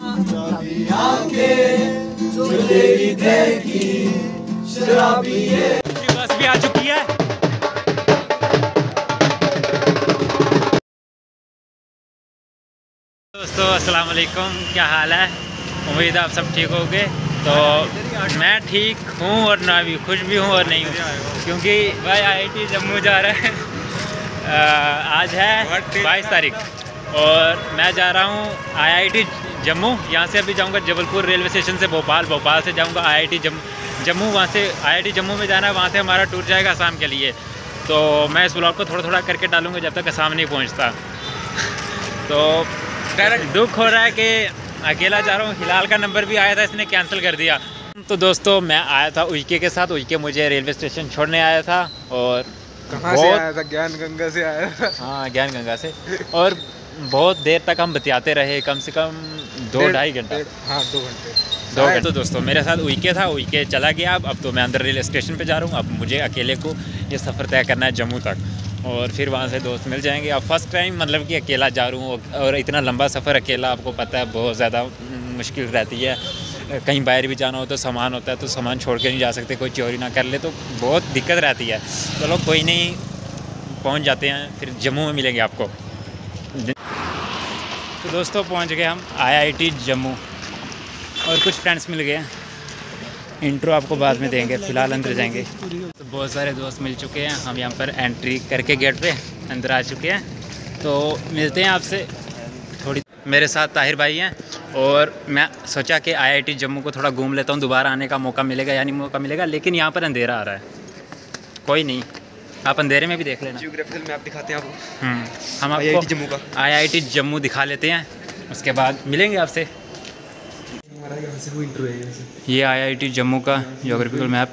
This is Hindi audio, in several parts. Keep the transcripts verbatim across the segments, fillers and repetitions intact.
बस भी आ चुकी है। दोस्तों अस्सलाम वालेकुम, क्या हाल है? उम्मीद है आप सब ठीक होंगे। तो मैं ठीक हूँ और ना भी खुश भी हूँ और नहीं हूँ, क्योंकि भाई आईआईटी जम्मू जा रहा है। आज है बाईस तारीख और मैं जा रहा हूँ आईआईटी जम्मू। यहाँ से अभी जाऊँगा जबलपुर रेलवे स्टेशन से भोपाल, भोपाल से जाऊँगा आईआईटी जम्मू जम्मू वहाँ से आईआईटी जम्मू में जाना है। वहाँ से हमारा टूर जाएगा असम के लिए। तो मैं इस ब्लॉग को थोड़ा थोड़ा करके डालूँगा जब तक असम नहीं पहुँचता। तो डायरेक्ट दुख हो रहा है कि अकेला जा रहा हूँ। हिलाल का नंबर भी आया था, इसने कैंसिल कर दिया। तो दोस्तों मैं आया था उइके के साथ। उइके मुझे रेलवे स्टेशन छोड़ने आया था। और कहाँ से आया था? ज्ञान गंगा से आया था। हाँ, ज्ञान गंगा से। और बहुत देर तक हम बतियाते रहे, कम से कम दो ढाई घंटा। हाँ, दो घंटे दो घंटे। तो दोस्तों मेरे साथ उइके था, उइके चला गया। अब अब तो मैं अंदर रेलवे स्टेशन पे जा रहा हूँ। अब मुझे अकेले को ये सफ़र तय करना है जम्मू तक, और फिर वहाँ से दोस्त मिल जाएंगे। अब फर्स्ट टाइम मतलब कि अकेला जा रहा हूँ, और इतना लंबा सफ़र अकेला, आपको पता है बहुत ज़्यादा मुश्किल रहती है। कहीं बाहर भी जाना हो तो सामान होता है, तो सामान छोड़ के नहीं जा सकते, कोई चोरी ना कर ले, तो बहुत दिक्कत रहती है। चलो कोई नहीं, पहुँच जाते हैं, फिर जम्मू में मिलेंगे आपको। तो दोस्तों पहुँच गए हम आईआईटी जम्मू, और कुछ फ्रेंड्स मिल गए। इंट्रो आपको बाद में देंगे, फ़िलहाल अंदर जाएंगे। तो बहुत सारे दोस्त मिल चुके हैं। हम यहाँ पर एंट्री करके गेट पे अंदर आ चुके हैं। तो मिलते हैं आपसे थोड़ी। मेरे साथ ताहिर भाई हैं, और मैं सोचा कि आईआईटी जम्मू को थोड़ा घूम लेता हूँ, दोबारा आने का मौका मिलेगा या नहीं मौका मिलेगा। लेकिन यहाँ पर अंधेरा आ रहा है। कोई नहीं, आप अंधेरे में भी देख लेना। जियोग्राफिकल मैप दिखाते हैं आपको। हम आईआईटी जम्मू का आईआईटी जम्मू दिखा लेते हैं, उसके बाद मिलेंगे आपसे। यहाँ से वो इंट्रो है। ये आईआईटी जम्मू का ज्योग्राफिकल मैप।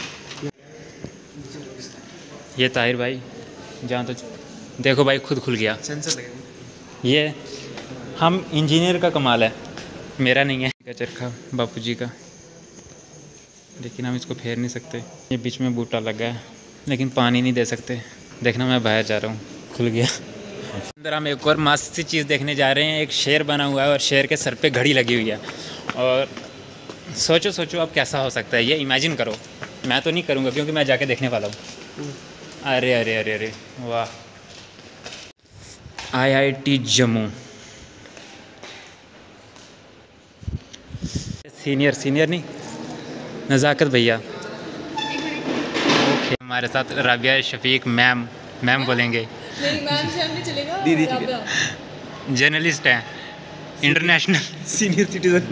ये ताहिर भाई, जहाँ तो देखो भाई खुद खुल गया सेंसर लगे। ये हम इंजीनियर का कमाल है, मेरा नहीं है। का चरखा बापू जी का, लेकिन हम इसको फेर नहीं सकते। ये बीच में बूटा लगा है, लेकिन पानी नहीं दे सकते। देखना मैं बाहर जा रहा हूँ, खुल गया। अंदर हम एक और मस्त सी चीज़ देखने जा रहे हैं। एक शेर बना हुआ है, और शेर के सर पे घड़ी लगी हुई है। और सोचो सोचो अब कैसा हो सकता है, ये इमेजिन करो। मैं तो नहीं करूँगा, क्योंकि मैं जाके देखने वाला हूँ। अरे अरे अरे अरे वाह! आईआईटी जम्मू। सीनियर सीनियर नहीं, नज़ाकत भैया। ओके, हमारे साथ राबिया शफीक मैम। मैम बोलेंगे, नहीं मैम से हम नहीं चलेगा। दीदी जर्नलिस्ट हैं, international senior citizen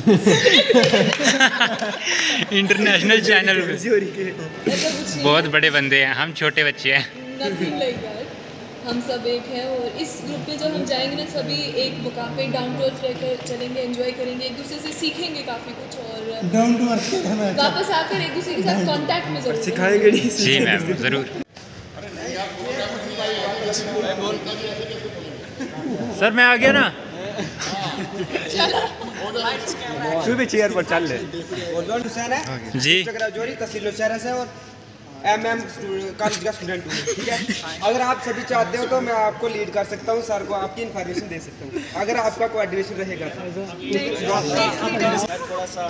international channel पे बहुत बड़े बंदे हैं, हम छोटे बच्चे हैं। Nothing like that. हम सब एक हैं, और इस ग्रुप में जब हम जाएंगे ना, सभी एक मुकाम पे डाउन टू अर्थ रहकर चलेंगे, एंजॉय करेंगे, एक दूसरे से सीखेंगे काफ़ी कुछ, और डाउन टू अर्थ वापस आकर एक दूसरे के साथ कांटेक्ट में जरूर सिखाएंगे नहीं। जी मैम, ज़रूर। सर मैं आ गया ना। तू भी चेयर पर चल ले। जी तहसील शहर से, और एम एम कॉलेज का स्टूडेंट हूँ, ठीक है। अगर आप सभी चाहते हो तो मैं आपको लीड कर सकता हूँ, सर को आपकी इन्फॉर्मेशन दे सकता हूँ, अगर आपका कोऑर्डिनेशन रहेगा। थोड़ा सा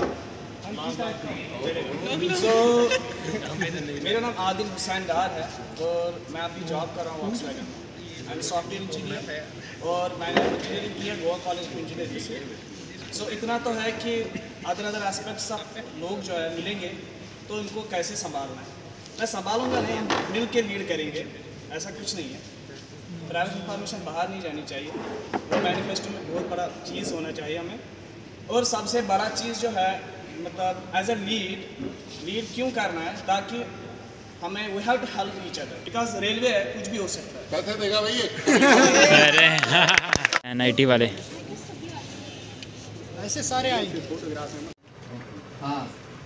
सो मेरा नाम आदिल हुसैन डार है, और मैं अभी जॉब कर रहा हूँ वॉक्सवैगन में। आई एम सॉफ्टवेयर इंजीनियर, और मैंने इंजीनियरिंग की है गोवा कॉलेज ऑफ इंजीनियरिंग से। सो इतना तो है कि अदर अदर एस्पेक्ट्स ऑफ लोग जो है मिलेंगे, तो इनको कैसे संभालना है। मैं संभालूंगा नहीं, मिल के लीड करेंगे, ऐसा कुछ नहीं है। प्राइवेट इंफॉर्मेशन बाहर नहीं जानी चाहिए, वो मैनिफेस्टो में बहुत बड़ा चीज़ होना चाहिए हमें। और सबसे बड़ा चीज़ जो है, मतलब एज अ लीड लीड क्यों करना है, ताकि हमें we have to help each other, because railway है, कुछ भी हो सकता है। पैसे देगा भैया। अरे एनआईटी वाले ऐसे सारे आएंगे। हाँ,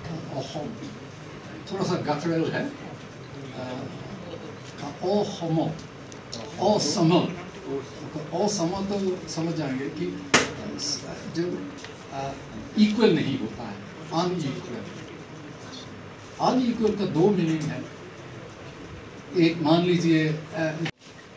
थोड़ा सा गटरल है। ओ होमो ओ समो ओ समो तो समझ जाएंगे कि जो इक्वल नहीं होता है, अनइक्वल। अनइक्वल का दो मीनिंग है। एक मान लीजिए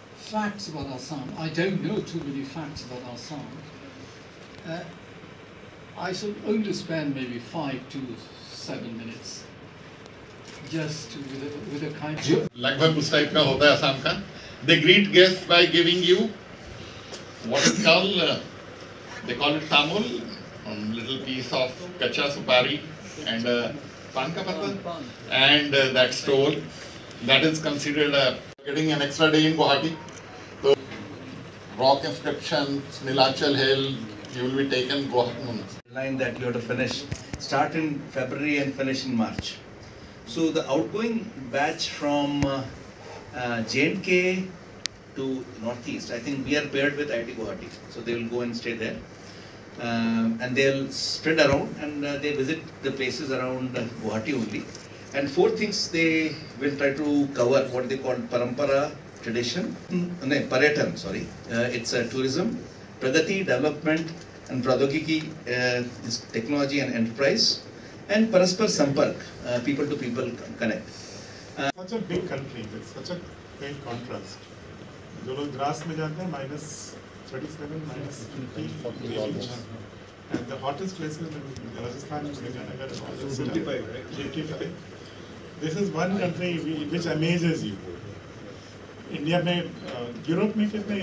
facts about Assam. I don't know too many facts about Assam. Uh, I shall only spend maybe five to seven minutes just with a, with a kind of... लगभग उस टाइप का होता है असम का. They greet guests by giving you what is called, uh, they call it tamul, a little piece of kacha supari and uh, pan ka pata, and uh, that stole. That is considered uh, getting an extra day in Guwahati. So rock inscriptions, Nilachal Hill, you will be taken Guwahati. Line that you have to finish, start in February and finish in March. So the outgoing batch from uh, uh, J and K to Northeast, I think we are paired with I I T Guwahati, so they will go and stay there, um, and they'll spread around and uh, they visit the places around uh, Guwahati only. And four things they will try to cover, what they call parampara, tradition, mm. no, Paryatan, sorry, uh, it's uh, tourism, Pragati, development, and Pradyogiki uh, is technology and enterprise, and Paraspar Sampark, uh, people to people connect. Uh, such a big country with such a great contrast. जो लोग द्रास में जाते हैं minus thirty-seven, minus fifty, and the hottest places in Rajasthan, Srinagar, all this eighty-five, right? eighty-five. This is one country which amazes you. India में, यूरोप में कितने?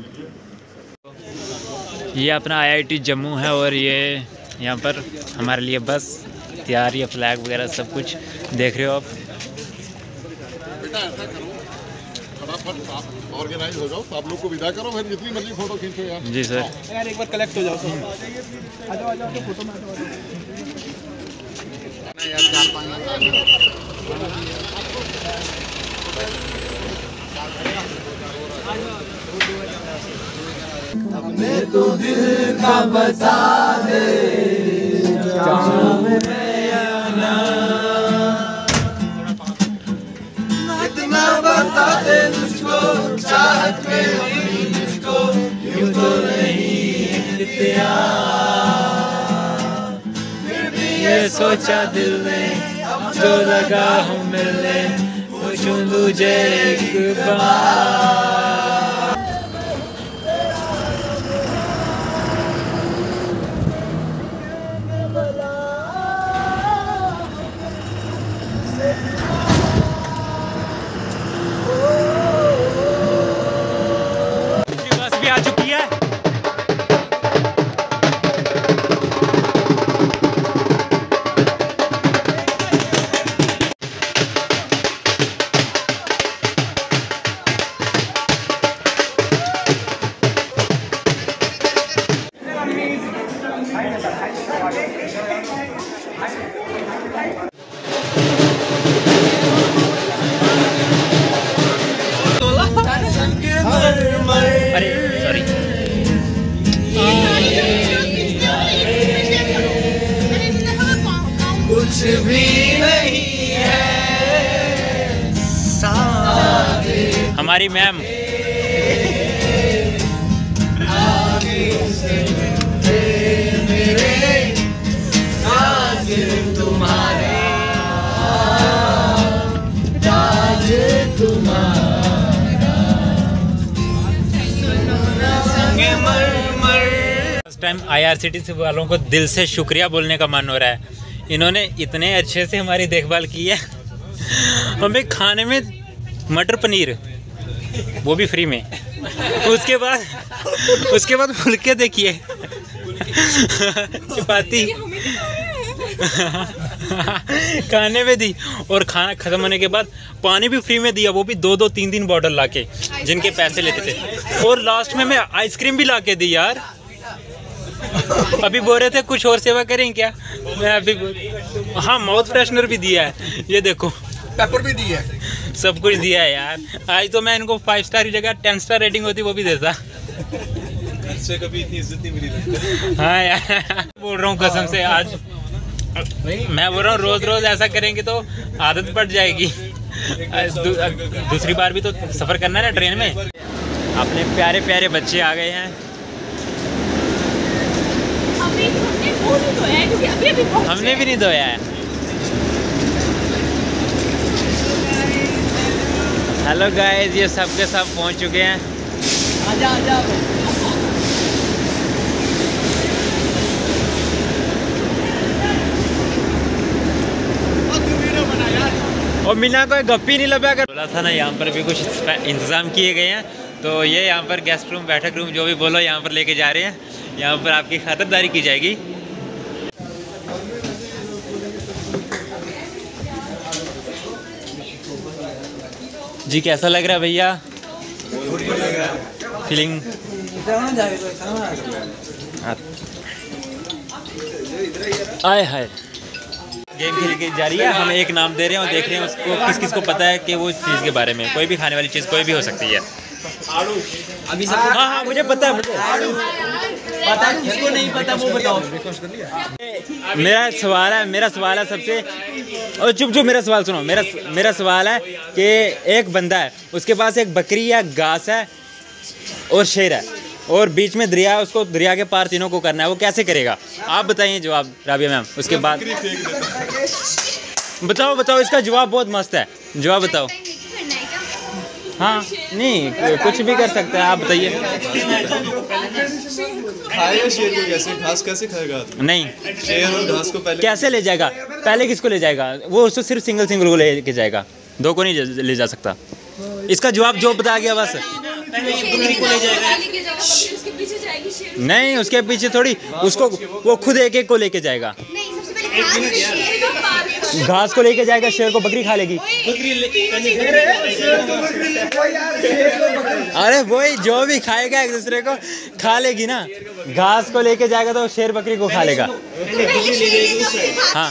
ये अपना आई आई टी जम्मू है और ये यहाँ पर हमारे लिए बस तैयार, ये फ्लैग वगैरह सब कुछ देख रहे हो आप. बेटा ऐसा करो, फटाफट आप ऑर्गेनाइज हो जाओ, आप लोग को विदा करो, फिर जितनी मर्जी फोटो खींचो यार. जी सर. यार एक बार कलेक्ट हो जाओ सब. आ जाओ आ जाओ तो फोटो में आ जाओ. यार चार पाँच अपने तो दिल का बता दे इतना बता दे मुझको, चाहत में नहीं मुझको, यूं तो नहीं इत्या, फिर भी ये सोचा दिल ने, अब जो लगा हूँ मिलने, पूछूं तुझे एक बार. आ चुकी है. अरे सॉरी. कुछ भी नहीं है हमारी मैम. तुम्हारे ताज तुम्हारा first time I R C T C वालों को दिल से शुक्रिया बोलने का मन हो रहा है. इन्होंने इतने अच्छे से हमारी देखभाल की है. हमें खाने में मटर पनीर, वो भी फ्री में. उसके बाद उसके बाद फुलके देखिए, चपाती खाने में दी, और खाना ख़त्म होने के बाद पानी भी फ्री में दिया, वो भी दो दो तीन तीन बॉटल लाके, जिनके पैसे लेते थे. और लास्ट में मैं आइसक्रीम भी लाके दी यार. अभी बोल रहे थे कुछ और सेवा करें क्या, मैं अभी हाँ माउथ फ्रेशनर भी दिया है, ये देखो, पेपर भी दिया है, सब कुछ दिया है यार. आज तो मैं इनको फाइव स्टार की जगह टेन स्टार रेटिंग होती वो भी देता. से कभी इतनी इज्जत नहीं मिली. हाँ यार बोल रहा हूँ कसम से, आज मैं बोल रहा हूँ रोज रोज ऐसा करेंगे तो आदत पड़ जाएगी. दू, दूसरी बार भी तो सफ़र करना है ना ट्रेन में. अपने प्यारे प्यारे बच्चे आ गए हैं. हमने भी नहीं धोया है. हेलो गाइस, ये सब के सब पहुंच चुके हैं. आजा आजा. और मीना को गप्पी नहीं लगा कर बोला था ना। यहाँ पर भी कुछ इंतज़ाम किए गए हैं, तो ये यहाँ पर गेस्ट रूम, बैठक रूम, जो भी बोलो यहाँ पर लेके जा रहे हैं। यहाँ पर आपकी खातिरदारी की जाएगी। जी कैसा लग रहा है भैया? फीलिंग आए हाय। गेम खेल के जा रही है, हम एक नाम दे रहे हैं और देख रहे हैं उसको किस किस को पता है कि वो चीज़ के बारे में। कोई भी खाने वाली चीज़ कोई भी हो सकती है। अभी सब हाँ हाँ मुझे पता है, मुझे पता है, किसको नहीं पता वो बताओ। मेरा सवाल है मेरा सवाल है सबसे, और चुप चुप मेरा सवाल सुनो। मेरा मेरा सवाल है कि एक बंदा है, उसके पास एक बकरी या घास है और शेर है, और बीच में दरिया है, उसको दरिया के पार तीनों को करना है, वो कैसे करेगा? आप बताइए जवाब राबिया मैम। उसके बाद बताओ बताओ, इसका जवाब बहुत मस्त है, जवाब बताओ। हाँ नहीं कुछ भी कर सकते हैं, आप बताइए। खाएगा शेर को कैसे? घास कैसे खाएगा? नहीं शेर और घास को पहले कैसे ले जाएगा? पहले किसको ले जाएगा? वो उसको सिर्फ सिंगल सिंगल को ले के जाएगा, दो को नहीं ले जा सकता। इसका जवाब जो बता गया बस। नहीं उसके पीछे थोड़ी, उसको वो खुद एक एक को लेके जाएगा। घास को लेके जाएगा, शेर को बकरी खा लेगी। अरे वही जो भी खाएगा एक दूसरे को खा लेगी ना। घास को लेके जाएगा तो शेर बकरी को खा लेगा। हाँ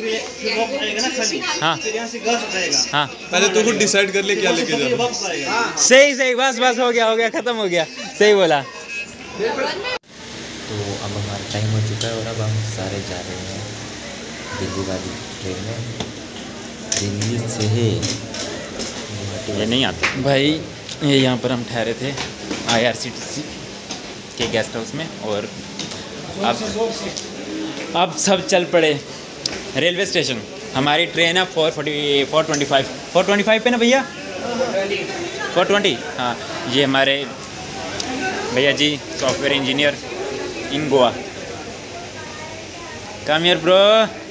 हाँ हाँ पहले तो खुद डिसाइड कर ले क्या लेके जाना। सही सही बस बस हो गया हो गया खत्म हो गया, सही बोला। तो अब हमारा टाइम हो चुका है और अब हम सारे जा रहे हैं दिल्ली वाली ट्रेन में। दिल्ली से ही ये नहीं आता भाई, ये यहाँ पर हम ठहरे थे आई आर सी टी सी के गेस्ट हाउस में, और अब अब सब चल पड़े रेलवे स्टेशन। हमारी ट्रेन है four forty four twenty five four twenty five पे ना भैया, फोर ट्वेंटी। हाँ ये हमारे भैया जी software engineer in Goa. Come here bro.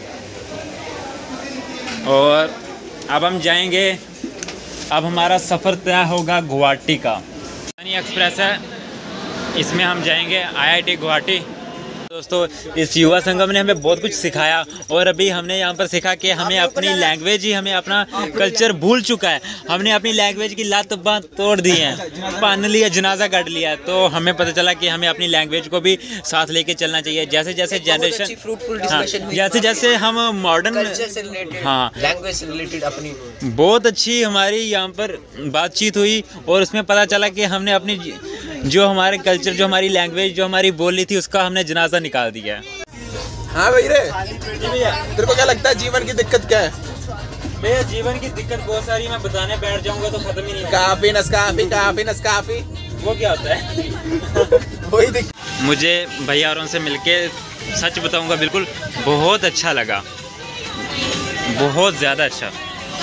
और अब हम जाएंगे, अब हमारा सफ़र तय होगा गुवाहाटी का। राजधानी एक्सप्रेस है, इसमें हम जाएंगे आई आई टी गुवाहाटी। दोस्तों इस युवा संगम ने हमें बहुत कुछ सिखाया, और अभी हमने यहाँ पर सीखा कि हमें अपनी लैंग्वेज ही, हमें अपना कल्चर भूल चुका है। हमने अपनी लैंग्वेज की लात बात तोड़ दी है, पान लिया, जनाजा काट लिया। तो हमें पता चला कि हमें अपनी लैंग्वेज को भी साथ लेके चलना चाहिए। जैसे जैसे जनरेशन, हाँ, जैसे जैसे हम मॉडर्न, हाँ लैंग्वेज से रिलेटेड अपनी बहुत अच्छी हमारी यहाँ पर बातचीत हुई, और उसमें पता चला कि हमने अपनी जो हमारे कल्चर, जो हमारी लैंग्वेज, जो हमारी बोली थी, उसका हमने जनाजा निकाल दिया है। हाँ भाई रे, तेरे को क्या लगता है जीवन की दिक्कत क्या है? मेरे जीवन की दिक्कत बहुत सारी, मैं बताने बैठ जाऊंगा तो खत्म ही नहीं होगा। काफी नस्काफी काफी नस्काफी वो क्या होता है? वही दिक्कत। मुझे भैया और उनसे मिलके सच बताऊंगा बिल्कुल बहुत अच्छा लगा, बहुत ज़्यादा अच्छा।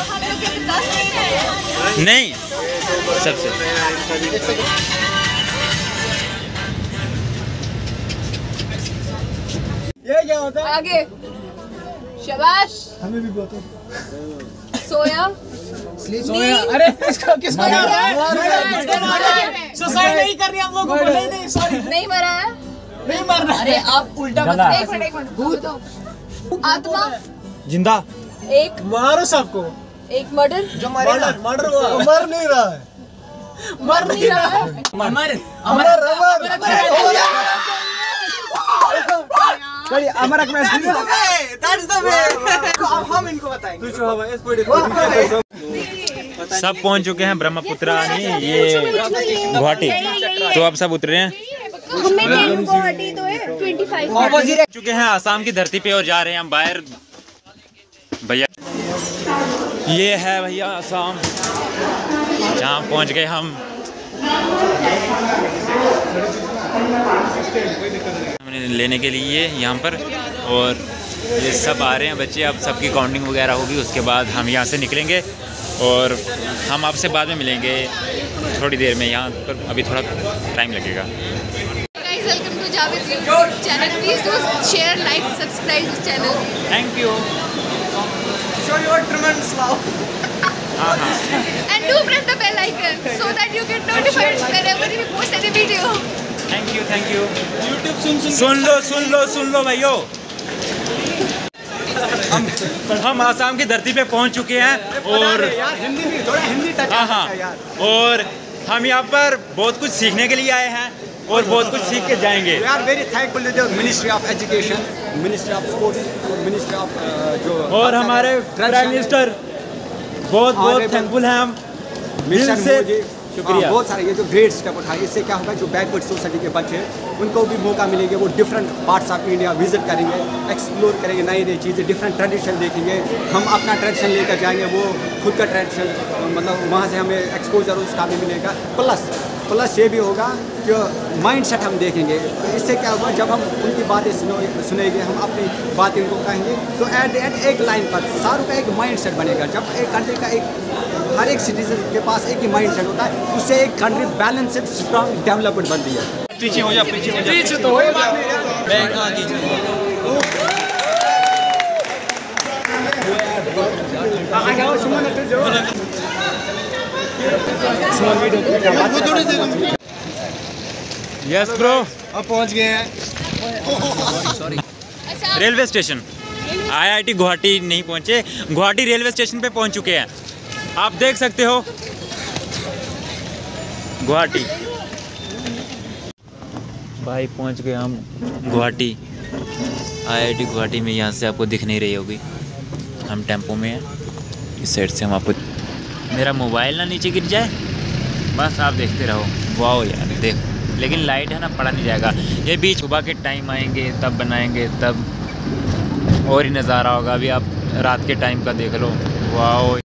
नहीं सबसे ये क्या होता है? आगे शाबाश। हमें भी बहुत सोया सोया। अरे इसको किसको मारा है? सुसाइड नहीं कर रही हम लोगों को। नहीं नहीं सॉरी, नहीं मरा है, नहीं मरना। अरे आप उल्टा बता। एक मिनट एक मिनट भूत आत्मा जिंदा एक मारो सबको। एक मर्डर जो मरेगा मर्डर हुआ, मर नहीं रहा है, मर नहीं रहा है। Amar Amar Amar that's the way. अब हम इनको बताएंगे। सब पहुंच चुके हैं ब्रह्मपुत्रा नहीं ये गुवाहाटी, तो अब सब उतरे हैं। गुवाहाटी तो है पच्चीस चुके हैं आसाम की धरती पे और जा रहे हैं हम बाहर। भैया ये है भैया आसाम, जहाँ पहुँच गए हम। लेने के लिए यहाँ पर, और ये सब आ रहे हैं बच्चे। अब सबकी काउंटिंग वगैरह होगी, उसके बाद हम यहाँ से निकलेंगे और हम आपसे बाद में मिलेंगे थोड़ी देर में। यहाँ पर अभी थोड़ा टाइम लगेगा। Welcome to Javed YouTube channel. Please do share, like, subscribe this channel. Thank you. Show your tremendous love. हाँ हाँ And do press the bell icon so that you get notified whenever we post any video. Thank you thank you YouTube सुन सुन सुन लो सुन लो सुन लो भाइयों। हम हम आसाम की धरती पे पहुंच चुके हैं और हिंदी भी थोड़ा हिंदी टच हाँ हाँ और हम यहाँ पर बहुत कुछ सीखने के लिए आए हैं और बहुत कुछ सीख के जाएंगे। We are very thankful to the ministry of education, ministry of sports, ministry of जो और हमारे प्राइम मिनिस्टर बहुत बहुत थैंकफुल हैं हम दिल से। शुक्रिया। बहुत सारे ये जो ग्रेट स्टेप उठाए, इससे क्या होगा जो बैकवर्ड सोसाइटी के बच्चे उनको भी मौका मिलेंगे, वो different parts of India visit करेंगे, एक्सप्लोर करेंगे, नई नई चीज़ें, डिफरेंट ट्रेडिशन देखेंगे। हम अपना ट्रेडिशन लेकर जाएंगे, वो खुद का ट्रेडिशन, मतलब वहाँ से हमें एक्सपोजर उसका भी मिलेगा। प्लस प्लस ये भी होगा कि माइंड सेट हम देखेंगे, तो इससे क्या होगा जब हम उनकी बातें सुनेंगे, हम अपनी बातें उनको कहेंगे, तो एट एट एक लाइन पर सारों का एक माइंड सेट बनेगा। जब एक कंट्री का एक हर एक सिटीजन के पास एक ही माइंड सेट होता है, उससे एक कंट्री बैलेंस्ड स्ट्रॉन्ग डेवलपमेंट बनती है। पीछे हो जा, पीछे हो जा, पीछे तो हो मैं कहाँ यस ब्रो, अब पहुंच गए हैं रेलवे स्टेशन। आईआईटी गुवाहाटी नहीं पहुंचे, गुवाहाटी रेलवे स्टेशन पे पहुंच चुके हैं। आप देख सकते हो गुवाहाटी। भाई पहुंच गए हम गुवाहाटी, आईआईटी गुवाहाटी में। यहाँ से आपको दिख नहीं रही होगी, हम टेम्पो में हैं। इस साइड से हम आपको, मेरा मोबाइल ना नीचे गिर जाए, बस आप देखते रहो। वाह यार देख, लेकिन लाइट है ना, पड़ा नहीं जाएगा। ये बीच सुबह के टाइम आएंगे तब बनाएंगे, तब और ही नज़ारा होगा। अभी आप रात के टाइम का देख लो। वाह।